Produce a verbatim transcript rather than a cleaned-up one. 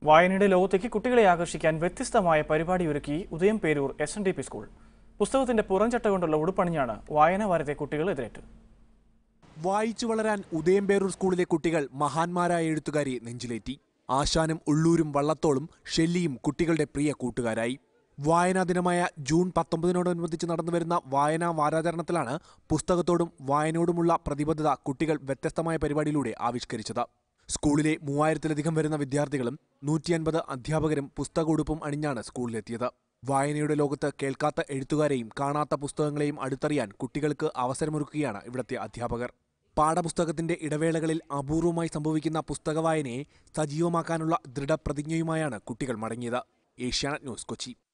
വായനയുടെ ലോകത്തേക്ക് കുട്ടികളെ ആകർഷിക്കാൻ വ്യത്യസ്തമായ പരിപാടി ഒരുക്കി Udayam Peroor S N D P school. പുസ്തകത്തിന്റെ പുറംചട്ട കൊണ്ടുള്ള ഉടുപ്പണിഞ്ഞാണ് വായനാ വാരത്തെ കുട്ടികൾ എതിരേറ്റത്. വായിച്ചു വളരാൻ ഉദയം പേരൂർ സ്കൂളിലെ കുട്ടികൾ മഹാന്മാരായ എഴുത്തുകാരെ നെഞ്ചിലേറ്റി. ആശാനും ഉള്ളൂരും വള്ളത്തോളും ഷെല്ലിയും കുട്ടികളുടെ പ്രിയ കൂട്ടുകാരായി. വായനാ ദിനമായ ജൂൺ പത്തൊമ്പതിനോടനുബന്ധിച്ച് നടന്നുവരുന്ന വായനാ വാരാചരണത്തിലാണ് പുസ്തകത്തോടും വായനയോടുമുള്ള പ്രതിബദ്ധത കുട്ടികൾ വ്യത്യസ്തമായ പരിപാടിയിലൂടെ ആവിഷ്കരിച്ചത്. സ്കൂളിലെ മൂവായിരത്തിലധികം വരുന്ന വിദ്യാർത്ഥികളും നൂറ്റി അൻപത് അധ്യാപകരും പുസ്തക ഉടുപ്പും അണിഞ്ഞാണ് സ്കൂളിലെത്തിയത്. വായനയുടെ ലോകത്ത് കേൾക്കാത്ത എഴുത്തുകാരെയും കാണാത്ത പുസ്തകങ്ങളെയും അടുത്തറിയാൻ കുട്ടികൾക്ക് അവസരമൊരുക്കുകയാണ് ഇവിടുത്തെ അധ്യാപകർ. പാഠപുസ്തകത്തിന്റെ ഇടവേളകളിൽ അപൂർവമായി സംഭവിക്കുന്ന പുസ്തക വായനയെ സജീവമാക്കാനുള്ള ദൃഢപ്രതിജ്ഞയുമായാണ് കുട്ടികൾ മടങ്ങിയത്. Asianet news, Kochi.